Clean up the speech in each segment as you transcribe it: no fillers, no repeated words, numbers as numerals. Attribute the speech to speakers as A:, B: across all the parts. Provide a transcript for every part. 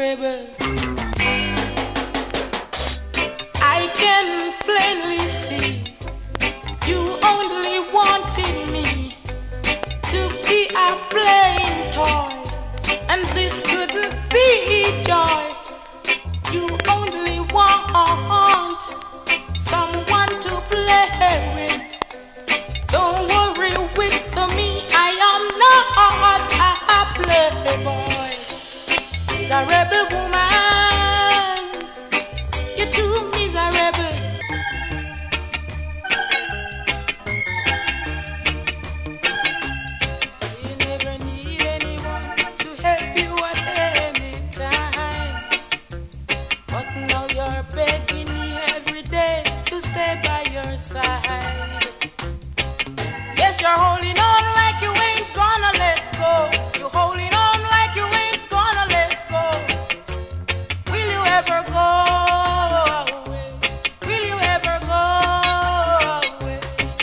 A: miserable. I can plainly see you only wanted me to be a playing toy, and this couldn't be joy. You only want someone to play with. Don't worry with me, I am not a playboy. Miserable woman, you're too miserable. So you never need anyone to help you at any time. But now you're begging me every day to stay by your side. Yes, you're holding on like you ain't gonna let go. You're holding on like you ain't gonna let go. Will you ever go away? Will you ever go away?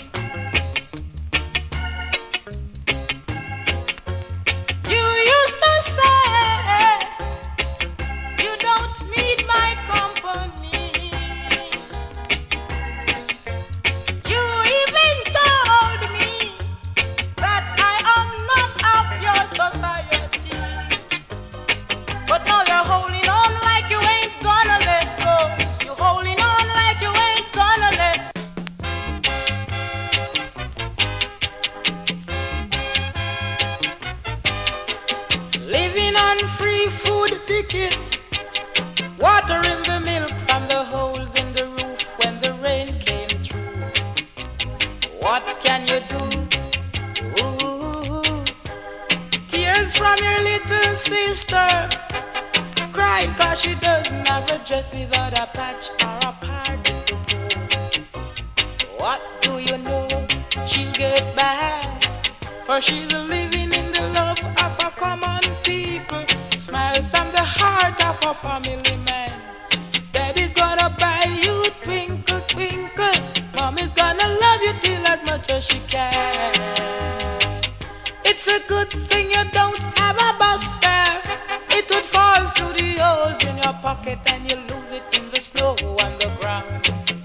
A: You used to say you don't need my company. You even told me that I am not of your society. But now you're holding on like you ain't gonna let go. You're holding on like you ain't gonna let go. Living on free food ticket, water in the milk from the holes in the roof when the rain came through. What can you do? Ooh. Tears from your little sister, crying 'cause she doesn't have a dress without a patch or a party to go. What do you know? She'll get back, for she's living in the love of a common people. Smiles from the heart of a family man. Daddy's gonna buy you twinkle, twinkle. Mommy's gonna love you till as much as she can. It's a good thing you don't have a bus fare. It would fall through the holes in your pocket and you lose it in the snow on the ground.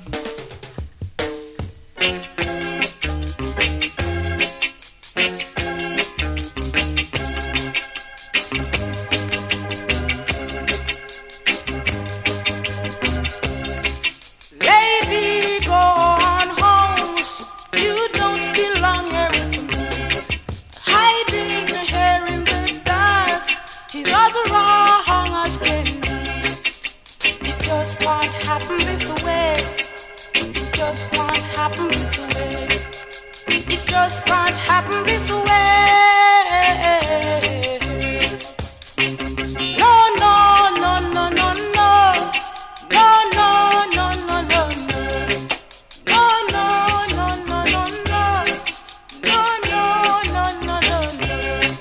A: Lady, go on home. You don't belong here with me. Hiding here in the dark is as wrong as can be. It just can't happen this way. It just can't happen this way. It just can't happen this way. No, no, no, no, no, no. No, no, no, no, no, no. No, no, no, no, no, no. No, no, no, no, no, no.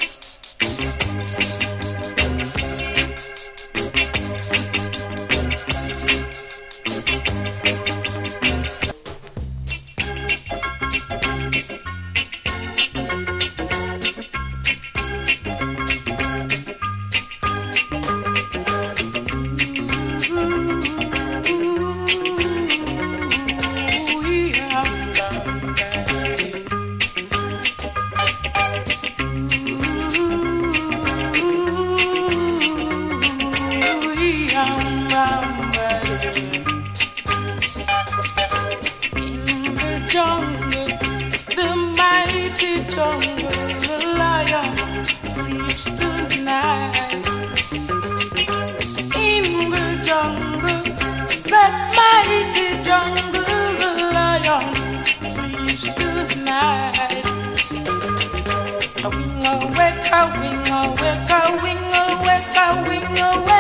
A: Jungle, the mighty jungle, the lion sleeps tonight. In the jungle, that mighty jungle, the lion sleeps tonight. A wing awake, a wing awake, a wing awake, a wing awake.